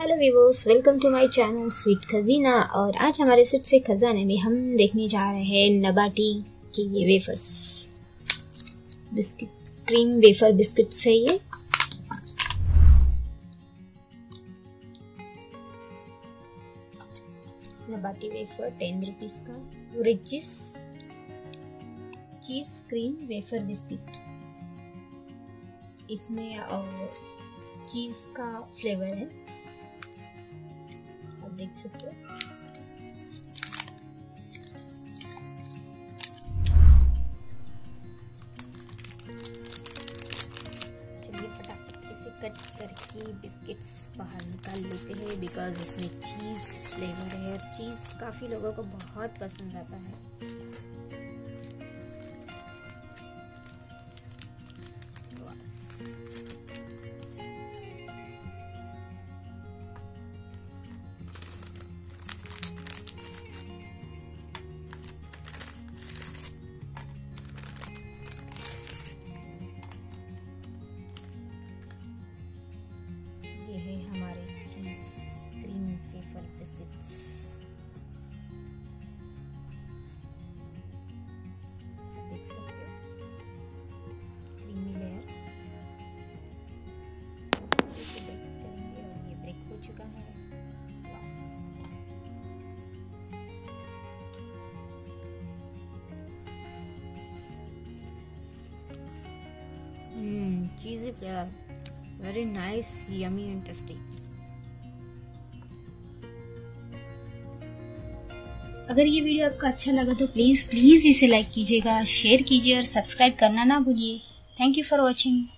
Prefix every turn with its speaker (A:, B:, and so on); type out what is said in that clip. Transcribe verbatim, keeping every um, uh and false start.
A: Hello viewers, welcome to my channel sweet Khazina. और आज हमारे स्वीट से खजाने में हम देखने जा रहे हैं नबाटी के ये wafers, biscuit cream wafer biscuits है ये। नबाटी वेफर टेन रुपीज का, रिचिस चीज क्रीम वेफर बिस्किट। इसमें चीज का फ्लेवर है, आप देख सकते हो। चलिए फटाफट इसे कट करके बिस्किट्स बाहर निकाल लेते हैं, बिकॉज इसमें चीज फ्लेवर है और चीज काफी लोगों को बहुत पसंद आता है। ये है हमारे चीज क्रीम वेफर बिस्किट्स। देख सकते हो क्रीमी लेयर। इसे बेक करेंगे और ये बेक हो चुका है। Hmm cheesy flavour, very nice, yummy and tasty. अगर ये वीडियो आपका अच्छा लगा तो प्लीज़ प्लीज़ इसे लाइक कीजिएगा, शेयर कीजिए और सब्सक्राइब करना ना भूलिए। Thank you for watching.